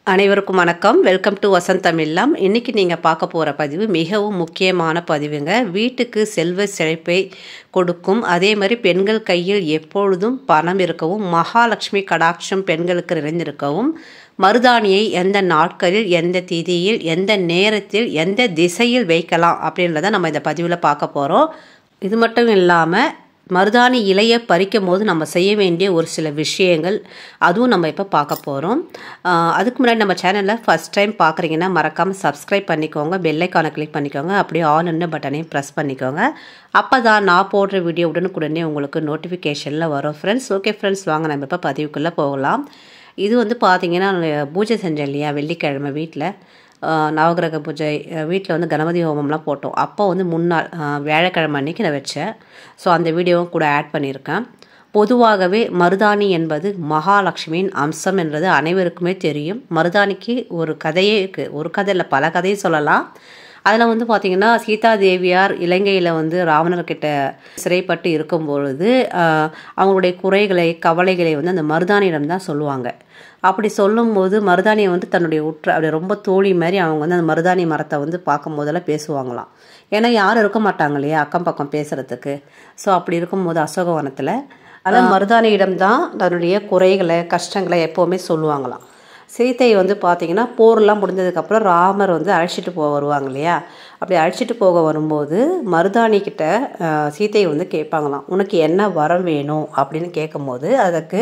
அனைவருக்கும் வணக்கம். Welcome to வசந்தம் இல்லம். இன்றைக்கி நீங்கள் பார்க்க போகிற பதிவு மிகவும் முக்கியமான பதிவுங்க. வீட்டுக்கு செல்வ செழிப்பை கொடுக்கும், அதே மாதிரி பெண்கள் கையில் எப்பொழுதும் பணம் இருக்கவும், மகாலட்சுமி கடாட்சம் பெண்களுக்கு நிறைந்திருக்கவும், மருதாணியை எந்த நாட்களில், எந்த திதியில், எந்த நேரத்தில், எந்த திசையில் வைக்கலாம் அப்படின்றத நம்ம இந்த பதிவில் பார்க்க போகிறோம். இது மட்டும் இல்லாமல் மருதாணி இலையை பறிக்கும் போது நம்ம செய்ய வேண்டிய ஒரு சில விஷயங்கள், அதுவும் நம்ம இப்போ பார்க்க போகிறோம். அதுக்கு முன்னாடி நம்ம சேனலில் ஃபஸ்ட் டைம் பார்க்குறீங்கன்னா மறக்காமல் சப்ஸ்கிரைப் பண்ணிக்கோங்க, பெல் ஐக்கானை கிளிக் பண்ணிக்கோங்க, அப்படியே ஆல் என்ற பட்டனையும் ப்ரெஸ் பண்ணிக்கோங்க. அப்போ தான் நான் போடுற வீடியோ உடனுக்குடனே உங்களுக்கு நோட்டிஃபிகேஷனில் வரும் ஃப்ரெண்ட்ஸ். ஓகே ஃப்ரெண்ட்ஸ், வாங்க நம்ம இப்போ பதிவுக்குள்ளே போகலாம். இது பார்த்திங்கன்னா பூஜை செஞ்சேன் இல்லையா, வெள்ளிக்கிழமை வீட்டில் நவகிரக பூஜை, வீட்டில் கணபதி ஹோமம்லாம் போட்டோம். அப்போ முன்னாள் வியாழக்கிழமை அன்றைக்கி நான் வச்சேன். ஸோ அந்த வீடியோவும் கூட ஆட் பண்ணியிருக்கேன். பொதுவாகவே மருதாணி என்பது மகாலட்சுமியின் அம்சம் என்றது அனைவருக்குமே தெரியும். மருதாணிக்கு ஒரு கதையே இருக்குது. ஒரு கதை இல்லை, பல கதையை சொல்லலாம். அதில் பார்த்திங்கன்னா சீதா தேவியார் இலங்கையில் ராவணர்கிட்ட சிறைப்பட்டு இருக்கும் பொழுது அவங்களுடைய குறைகளை, கவலைகளை அந்த மருதாணியிடம் தான் சொல்லுவாங்க. அப்படி சொல்லும்போது மருதாணியை தன்னுடைய அப்படி ரொம்ப தோழி மாதிரி அவங்க அந்த மருதாணி மரத்தை பார்க்கும் போதெல்லாம் பேசுவாங்களாம். ஏன்னா யாரும் இருக்க மாட்டாங்க இல்லையா அக்கம் பக்கம் பேசுகிறதுக்கு. ஸோ அப்படி இருக்கும்போது அசோகவனத்தில் அதான் மருதாணியிடம் தான் தன்னுடைய குறைகளை, கஷ்டங்களை எப்போவுமே சொல்லுவாங்களாம். சீத்தை பார்த்திங்கன்னா போர்லாம் முடிஞ்சதுக்கப்புறம் ராமர் அழைச்சிட்டு போக வருவாங்க இல்லையா, அப்படி அழைச்சிட்டு போக வரும்போது மருதாணிக்கிட்ட சீத்தை கேட்பாங்களாம், உனக்கு என்ன வரம் வேணும் அப்படின்னு கேட்கும்போது அதுக்கு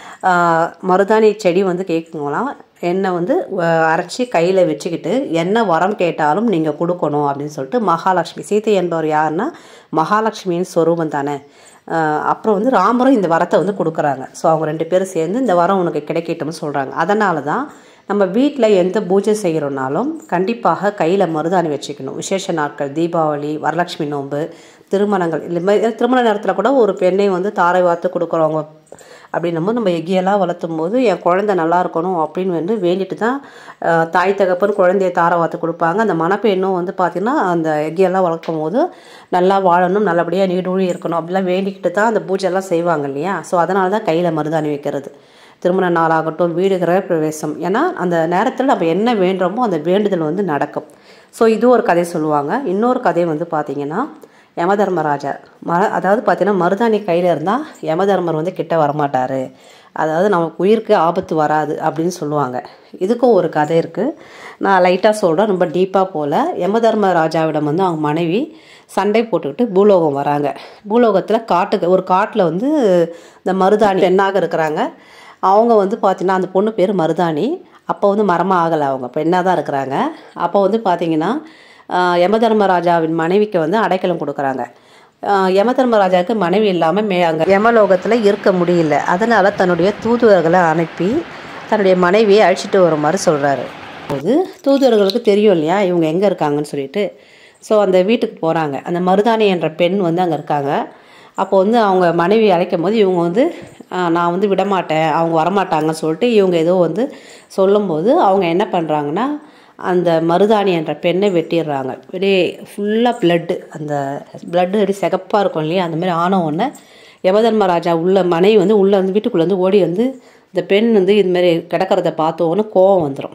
மருதாணி செடி கேட்குங்களாம், என்னை அரைச்சி கையில் வச்சுக்கிட்டு என்ன வரம் கேட்டாலும் நீங்கள் கொடுக்கணும் அப்படின்னு சொல்லிட்டு மகாலட்சுமி, சீத்தை என்பவர் யாருன்னா மகாலட்சுமியின் சொரூபம் தானே. அப்புறம் ராமரும் இந்த வரத்தை கொடுக்குறாங்க. ஸோ அவங்க ரெண்டு பேரும் சேர்ந்து இந்த வரம் உனக்கு கிடைக்கட்டும்னு சொல்கிறாங்க. அதனால தான் நம்ம வீட்டில் எந்த பூஜை செய்கிறோன்னாலும் கண்டிப்பாக கையில் மருதாணி வச்சுக்கணும். விசேஷ நாட்கள், தீபாவளி, வரலட்சுமி நோன்பு, திருமணங்கள், இல்லை திருமண நேரத்தில் கூட ஒரு பெண்ணை தாரை வார்த்து கொடுக்குறவங்க அப்படின்னும் நம்ம எக்கியெல்லாம் வளர்த்தும் போது என் குழந்தை நல்லா இருக்கணும் அப்படின்னு வேண்டிட்டு தான் தாய் தகப்பன் குழந்தைய தாரை வார்த்து கொடுப்பாங்க. அந்த மணப்பெண்ணும் பார்த்திங்கன்னா அந்த எக்கியெல்லாம் வளர்க்கும் போது நல்லா வாழணும், நல்லபடியாக நீடூழி இருக்கணும் அப்படிலாம் வேண்டிக்கிட்டு தான் அந்த பூஜைலாம் செய்வாங்க இல்லையா. ஸோ அதனால தான் கையில் மருதாணி வைக்கிறது. திருமண நாளாகட்டும், வீடு கிரக பிரவேசம், ஏன்னா அந்த நேரத்தில் நம்ம என்ன வேண்டுறோமோ அந்த வேண்டுதல் நடக்கும். ஸோ இது ஒரு கதை சொல்லுவாங்க. இன்னொரு கதை பார்த்திங்கன்னா யமதர்மராஜா அதாவது பார்த்திங்கன்னா மருதாணி கையில் இருந்தால் யமதர்மர் கிட்ட வரமாட்டார், அதாவது நமக்கு உயிருக்கு ஆபத்து வராது அப்படின்னு சொல்லுவாங்க. இதுக்கும் ஒரு கதை இருக்குது. நான் லைட்டாக சொல்கிறேன், ரொம்ப டீப்பாக போல். யமதர்மராஜாவிடம் அவங்க மனைவி சண்டை போட்டுக்கிட்டு பூலோகம் வராங்க. பூலோகத்தில் ஒரு காட்டில் இந்த மருதாணி பெண்ணாக இருக்கிறாங்க. அவங்க பார்த்திங்கன்னா அந்த பொண்ணு பேர் மருதாணி. அப்போ மரமாக ஆகலை, அவங்க பெண்ணாக தான் இருக்கிறாங்க. அப்போ பார்த்திங்கன்னா யமதர்மராஜாவின் மனைவிக்கு அடைக்கலம் கொடுக்குறாங்க. யமதர்மராஜாவுக்கு மனைவி இல்லாமல் அங்கே யமலோகத்தில் இருக்க முடியல. அதனால் தன்னுடைய தூதுவர்களை அனுப்பி தன்னுடைய மனைவியை அழைச்சிட்டு வர மாதிரி சொல்கிறாரு. போது தூதுவர்களுக்கு தெரியும் இல்லையா இவங்க எங்கே இருக்காங்கன்னு சொல்லிட்டு. ஸோ அந்த வீட்டுக்கு போகிறாங்க. அந்த மருதாணி என்ற பெண் அங்கே இருக்காங்க. அப்போ அவங்க மனைவி அழைக்கும் போது இவங்க நான் விடமாட்டேன், அவங்க வரமாட்டாங்கன்னு சொல்லிட்டு இவங்க ஏதோ சொல்லும்போது அவங்க என்ன பண்ணுறாங்கன்னா அந்த மருதாணி என்ற பெண்ணை வெட்டிடுறாங்க. அப்படியே ஃபுல்லாக பிளட்டு, அந்த பிளட்டு அப்படி சிகப்பாக இருக்கும் இல்லையா, அந்தமாதிரி ஆன உடனே யமதர்மராஜா மனைவி உள்ளே வீட்டுக்குள்ளே ஓடி இந்த பெண் இதுமாரி கிடக்கிறத பார்த்தோன்னு கோவம் வந்துடும்.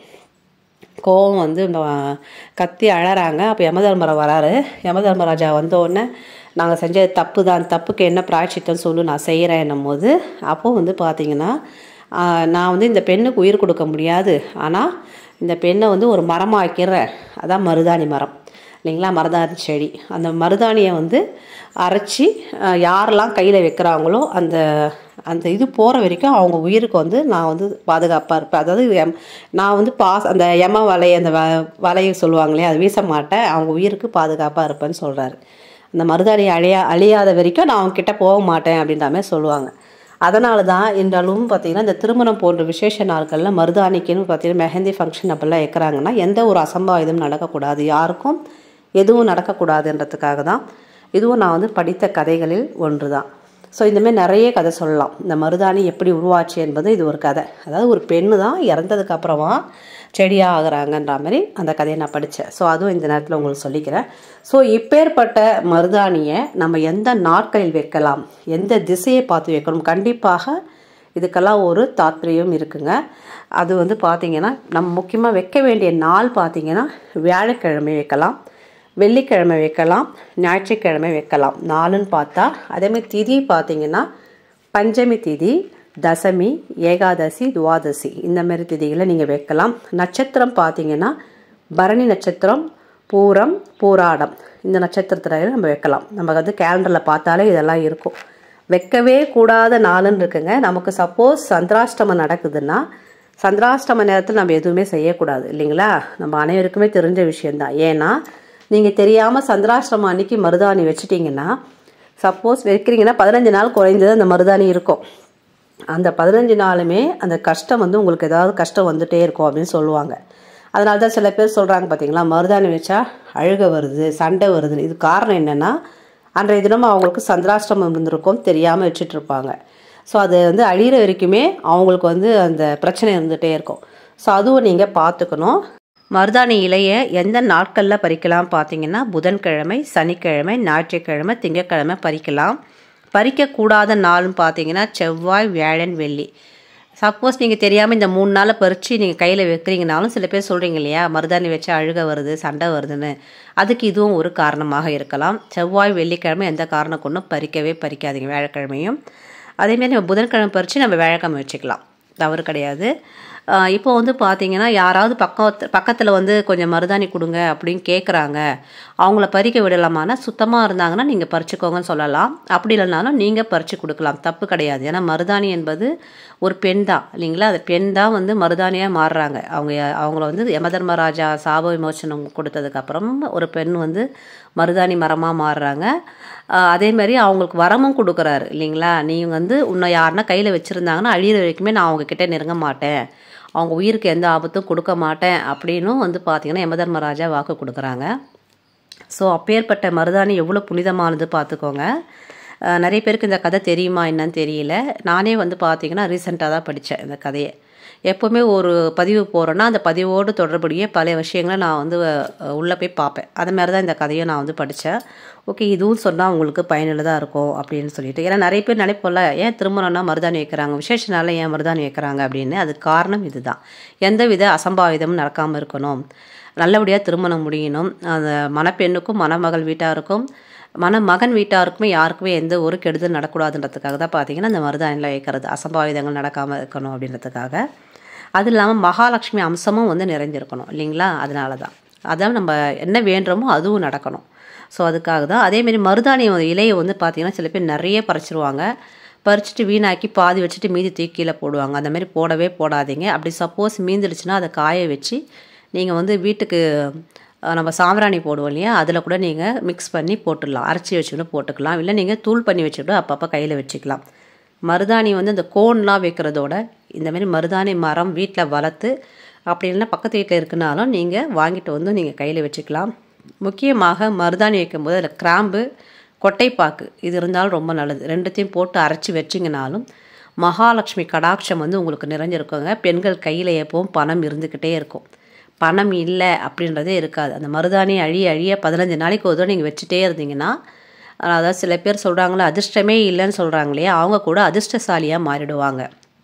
கோவம் இந்த கத்தி அழறாங்க. அப்போ யமதர்மரை வராரு. யமதர்மராஜா வந்தோடனே நாங்கள் செஞ்ச தப்பு தான், தப்புக்கு என்ன பிராய்ச்சித்தம் சொல்லு, நான் செய்கிறேன் என்னும் போது அப்போது பார்த்திங்கன்னா நான் இந்த பெண்ணுக்கு உயிர் கொடுக்க முடியாது, ஆனால் இந்த பெண்ணை ஒரு மரமாக்கிறேன், அதான் மருதாணி மரம் இல்லைங்களா, மருதாணி செடி. அந்த மருதாணியை அரைச்சி யாரெல்லாம் கையில் வைக்கிறாங்களோ அந்த அந்த இது போகிற வரைக்கும் அவங்க உயிருக்கு நான் பாதுகாப்பாக இருப்பேன். அதாவது நான் அந்த யம வலை, அந்த வலையை சொல்லுவாங்களே, அதை வீச மாட்டேன், அவங்க உயிருக்கு பாதுகாப்பாக இருப்பேன்னு சொல்கிறாரு. அந்த மருதாணி அழியாத வரைக்கும் நான் அவங்க கிட்டே போக மாட்டேன் அப்படின்ற மாதிரி சொல்லுவாங்க. அதனால தான் இன்றாலும் பார்த்திங்கன்னா இந்த திருமணம் போன்ற விசேஷ நாட்களில் மருதாணிக்குன்னு பார்த்திங்கன்னா மெஹந்தி ஃபங்க்ஷன் அப்படிலாம் வைக்கிறாங்கன்னா எந்த ஒரு அசம்பாவிதமும் நடக்கக்கூடாது, யாருக்கும் எதுவும் நடக்கக்கூடாதுன்றதுக்காக தான். இதுவும் நான் படித்த கதைகளில் ஒன்று தான். ஸோ இந்தமாதிரி நிறைய கதை சொல்லலாம். இந்த மருதாணி எப்படி உருவாச்சு என்பது இது ஒரு கதை. அதாவது ஒரு பெண்ணு தான் இறந்ததுக்கப்புறமா செடியாக ஆகிறாங்கன்ற மாதிரி அந்த கதையை நான் படித்தேன். ஸோ அதுவும் இந்த நேரத்தில் உங்களுக்கு சொல்லிக்கிறேன். ஸோ இப்பேற்பட்ட மருதாணியை நம்ம எந்த நாட்களில் வைக்கலாம், எந்த திசையை பார்த்து வைக்கணும், கண்டிப்பாக இதுக்கெல்லாம் ஒரு தாத்பரியம் இருக்குங்க. அது வந்து பார்த்திங்கன்னா நம்ம முக்கியமாக வைக்க வேண்டிய நாள் பார்த்திங்கன்னா வியாழக்கிழமை வைக்கலாம், வெள்ளிக்கிழமை வைக்கலாம், ஞாயிற்றுக்கிழமை வைக்கலாம். நாளுன்னு பார்த்தா அதேமாதிரி திதி பார்த்திங்கன்னா பஞ்சமி திதி, தசமி, ஏகாதசி, துவாதசி இந்த மாதிரி திதிகளை நீங்கள் வைக்கலாம். நட்சத்திரம் பார்த்திங்கன்னா பரணி நட்சத்திரம், பூரம், பூராடம் இந்த நட்சத்திரத்தில் நம்ம வைக்கலாம். நம்ம வந்து கேலண்டரில் பார்த்தாலே இதெல்லாம் இருக்கும். வைக்கவே கூடாத நாளுன்னு இருக்குங்க. நமக்கு சப்போஸ் சந்திராஷ்டமம் நடக்குதுன்னா சந்திராஷ்டம நேரத்தில் நம்ம எதுவுமே செய்யக்கூடாது இல்லைங்களா? நம்ம அனைவருக்குமே தெரிஞ்ச விஷயந்தான். ஏன்னா நீங்கள் தெரியாமல் சந்திராஷ்டமம் அன்றைக்கி மருதாணி வச்சுட்டிங்கன்னா, சப்போஸ் வைக்கிறீங்கன்னா 15 நாள் குறைந்தது அந்த மருதாணி இருக்கும். அந்த 15 நாளுமே அந்த கஷ்டம் வந்து உங்களுக்கு ஏதாவது கஷ்டம் வந்துகிட்டே இருக்கும் அப்படின்னு சொல்லுவாங்க. அதனால தான் சில பேர் சொல்கிறாங்க பார்த்தீங்களா, மருதாணி வச்சா அழுக வருது, சண்டை வருதுன்னு. இது காரணம் என்னென்னா அன்றைய தினம் அவங்களுக்கு சந்திராஷ்டமம் இருந்திருக்கும், தெரியாமல் வச்சுட்ருப்பாங்க. ஸோ அது வந்து அழிகிற வரைக்குமே அவங்களுக்கு வந்து அந்த பிரச்சனை இருந்துகிட்டே இருக்கும். ஸோ அதுவும் நீங்கள் பார்த்துக்கணும். மருதாணி இலையை எந்த நாட்களில் பறிக்கலாம் பார்த்தீங்கன்னா புதன்கிழமை, சனிக்கிழமை, ஞாயிற்றுக்கிழமை, திங்கட்கிழமை பறிக்கலாம். பறிக்கக்கூடாத நாள்னு பார்த்தீங்கன்னா செவ்வாய், வியாழன், வெள்ளி. சப்போஸ் நீங்கள் தெரியாமல் இந்த 3 நாளை பறித்து நீங்கள் கையில் வைக்கிறீங்கனாலும் சில பேர் சொல்கிறீங்க இல்லையா, மருதாணி வச்சு அழுக வருது, சண்டை வருதுன்னு. அதுக்கு இதுவும் ஒரு காரணமாக இருக்கலாம். செவ்வாய், வெள்ளிக்கிழமை எந்த காரணம் கொண்டும் பறிக்காதீங்க. வியாழக்கிழமையும் அதேமாரி நம்ம புதன்கிழமை பறித்து நம்ம வியாழக்கிழமை வச்சுக்கலாம், தவறு கிடையாது. இப்போ வந்து பார்த்தீங்கன்னா யாராவது பக்கத்தில் வந்து கொஞ்சம் மருதாணி கொடுங்க அப்படின்னு கேட்குறாங்க, அவங்கள பறிக்க விடலாமான்னா சுத்தமாக இருந்தாங்கன்னா நீங்கள் பறிச்சுக்கோங்கன்னு சொல்லலாம். அப்படி இல்லைனாலும் நீங்கள் பறித்து கொடுக்கலாம், தப்பு கிடையாது. ஏன்னா மருதாணி என்பது ஒரு பெண் தான் இல்லைங்களா? அந்த பெண் தான் வந்து மருதாணியாக மாறுறாங்க. அவங்கள வந்து யமதர்மராஜா சாப விமோசனம் கொடுத்ததுக்கப்புறம் ஒரு பெண் வந்து மருதாணி மரமாக மாறுறாங்க. அதேமாதிரி அவங்களுக்கு வரமும் கொடுக்குறாரு இல்லைங்களா? நீங்கள் வந்து உன்னை யாருன்னா கையில் வச்சுருந்தாங்கன்னா அழியிற வரைக்குமே நான் அவங்கக்கிட்ட நெருங்க மாட்டேன், அவங்க உயிருக்கு எந்த ஆபத்தும் கொடுக்க மாட்டேன் அப்படின்னும் வந்து பார்த்திங்கன்னா யமதர்மராஜா வாக்கு கொடுக்குறாங்க. ஸோ அப்பேற்பட்ட மருதாணி எவ்வளோ புனிதமானது பார்த்துக்கோங்க. நிறைய பேருக்கு இந்த கதை தெரியுமா என்னன்னு தெரியல. நானே வந்து பார்த்திங்கன்னா ரீசெண்டாக தான் படித்தேன் இந்த கதையை. எப்போவுமே ஒரு பதிவு போகிறேன்னா அந்த பதிவோடு தொடர்புடைய பல விஷயங்களை நான் வந்து உள்ளே போய் பார்ப்பேன். அது மாதிரி தான் இந்த கதையை நான் வந்து படித்தேன். ஓகே, இதுவும் சொன்னால் உங்களுக்கு பயனுள்ளதாக இருக்கும் அப்படின்னு சொல்லிட்டு. ஏன்னா நிறைய பேர் நினைப்போம்ல, ஏன் திருமணம்னா மருதாணி வைக்கிறாங்க, விசேஷ நாளில் ஏன் மருதாணி வைக்கிறாங்க அப்படின்னு. அதுக்கு காரணம் இதுதான். எந்தவித அசம்பாவிதமும் நடக்காமல் இருக்கணும், நல்லபடியாக திருமணம் முடியணும், அந்த மணப்பெண்ணுக்கும் மணமகள் வீட்டாருக்கும் மணமகன் வீட்டாருக்குமே யாருக்குமே எந்த ஒரு கெடுதல் நடக்கூடாதுன்றதுக்காக தான் பார்த்தீங்கன்னா இந்த மருதாணியில் வைக்கிறது, அசம்பாவிதங்கள் நடக்காமல் இருக்கணும் அப்படின்றதுக்காக. அது இல்லாமல் மகாலட்சுமி அம்சமும் வந்து நிறைஞ்சிருக்கணும் இல்லைங்களா? அதனால தான் அதான் நம்ம என்ன வேண்டுறோமோ அதுவும் நடக்கணும். ஸோ அதுக்காக தான். அதேமாரி மருதாணி இலையை வந்து பார்த்திங்கன்னா சில பேர் நிறைய பறிச்சிருவாங்க. பறிச்சுட்டு வீணாக்கி பாதி வச்சுட்டு மீதி தூக்கி கீழே போடுவாங்க. அந்த மாதிரி போடவே போடாதீங்க. அப்படி சப்போஸ் மீந்துடுச்சுன்னா அதை காய வச்சு நீங்கள் வந்து வீட்டுக்கு நம்ம சாம்பிராணி போடுவோம் இல்லையா, அதில் கூட நீங்கள் மிக்ஸ் பண்ணி போட்டுடலாம், அரைச்சி வச்சுக்கூட போட்டுக்கலாம். இல்லை நீங்கள் தூள் பண்ணி வச்சுக்கூட அப்பப்போ கையில் வச்சுக்கலாம். மருதாணி வந்து இந்த கோன்லாம் வைக்கிறதோட இந்தமாரி மருதாணி மரம் வீட்டில் வளர்த்து அப்படி இல்லைன்னா பக்கத்து வீட்டில் இருக்குனாலும் நீங்கள் வாங்கிட்டு வந்து நீங்கள் கையில் வச்சுக்கலாம். முக்கியமாக மருதாணி வைக்கும்போது அதில் கிராம்பு, கொட்டைப்பாக்கு இது இருந்தாலும் ரொம்ப நல்லது. ரெண்டுத்தையும் போட்டு அரைச்சி வச்சிங்கனாலும் மகாலட்சுமி கடாட்சம் வந்து உங்களுக்கு நிறைஞ்சிருக்குங்க. பெண்கள் கையில் எப்பவும் பணம் இருந்துக்கிட்டே இருக்கும். பணம் இல்லை அப்படின்றதே இருக்காது. அந்த மருதாணி அழிய 15 நாளைக்கு ஒரு தடவை நீங்கள் வச்சுட்டே இருந்தீங்கன்னா, அதாவது சில பேர் சொல்கிறாங்களே அதிர்ஷ்டமே இல்லைன்னு சொல்கிறாங்களே, அவங்க கூட அதிர்ஷ்டசாலியாக மாறிடுவாங்க.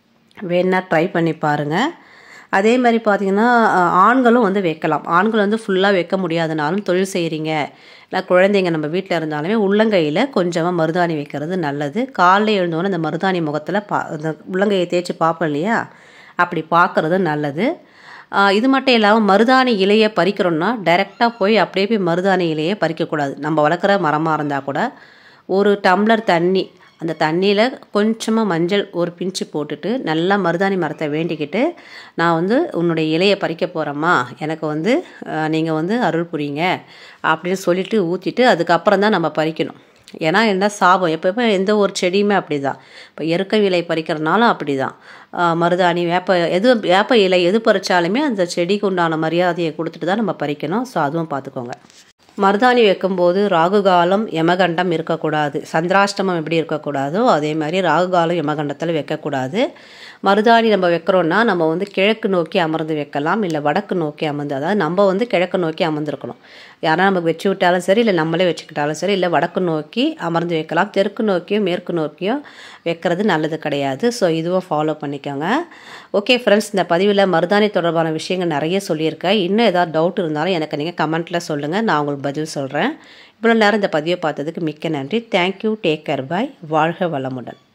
வேணா ட்ரை பண்ணி பாருங்கள். அதே மாதிரி பார்த்திங்கன்னா ஆண்களும் வந்து வைக்கலாம். ஆண்கள் வந்து ஃபுல்லாக வைக்க முடியாதனாலும் தொழில் செய்கிறீங்க இல்லை குழந்தைங்க நம்ம வீட்டில் இருந்தாலுமே உள்ளங்கையில் கொஞ்சமாக மருதாணி வைக்கிறது நல்லது. காலையில் எழுந்தோன்னே அந்த மருதாணி முகத்தில் அந்த உள்ளங்கையை தேய்ச்சி பார்ப்போம் இல்லையா, அப்படி பார்க்குறது நல்லது. இது மட்டும் இல்லாமல் மருதாணி இலையை பறிக்கிறோன்னா டைரெக்டாக போய் அப்படியே போய் மருதாணி இலையை பறிக்கக்கூடாது. நம்ம வளர்க்குற மரமாக இருந்தால் கூட ஒரு டம்ளர் தண்ணி, அந்த தண்ணியில் கொஞ்சமாக மஞ்சள் ஒரு பிஞ்சு போட்டுட்டு நல்லா மருதாணி மரத்தை வேண்டிக்கிட்டு, நான் வந்து உன்னுடைய இலையை பறிக்க போகிறேம்மா, எனக்கு வந்து நீங்கள் வந்து அருள் புரியுங்க அப்படின்னு சொல்லிவிட்டு ஊற்றிட்டு அதுக்கப்புறம் தான் நம்ம பறிக்கணும். ஏன்னா என்ன சாபம், எப்போயுமே எந்த ஒரு செடியுமே அப்படி தான். இப்போ எருக்க இலை பறிக்கிறனாலும் அப்படி தான். மருதாணி, வேப்ப இலை எது பறித்தாலுமே அந்த செடிக்கு உண்டான மரியாதையை கொடுத்துட்டு தான் நம்ம பறிக்கணும். ஸோ அதுவும் பார்த்துக்கோங்க. மருதாணி வைக்கும்போது ராகுகாலம் யமகண்டம் இருக்கக்கூடாது. சந்திராஷ்டமம் எப்படி இருக்கக்கூடாதோ அதே மாதிரி ராகுகாலம் யமகண்டத்தில் வைக்கக்கூடாது. மருதாணி நம்ம வைக்கிறோன்னா நம்ம வந்து கிழக்கு நோக்கி அமர்ந்து வைக்கலாம், இல்லை வடக்கு நோக்கி அமர்ந்து, அதாவது நம்ம வந்து கிழக்கு நோக்கி அமர்ந்துருக்கணும். யாரா நமக்கு வச்சு விட்டாலும் சரி, இல்லை நம்மளே வச்சுக்கிட்டாலும் சரி, இல்லை வடக்கு நோக்கி அமர்ந்து வைக்கலாம். தெற்கு நோக்கியும் மேற்கு நோக்கியும் வைக்கிறது நல்லது கிடையாது. ஸோ இதுவும் ஃபாலோ பண்ணிக்கோங்க. ஓகே ஃப்ரெண்ட்ஸ், இந்த பதிவில் மருதாணி தொடர்பான விஷயங்கள் நிறைய சொல்லியிருக்கேன். இன்னும் ஏதாவது டவுட் இருந்தாலும் எனக்கு நீங்கள் கமெண்ட்டில் சொல்லுங்கள், நான் உங்களுக்கு பதில் சொல்கிறேன். இவ்வளோ நேரம் இந்த பதிவை பார்த்ததுக்கு மிக்க நன்றி. தேங்க்யூ. Take care. பாய். வாழ்க வளமுடன்.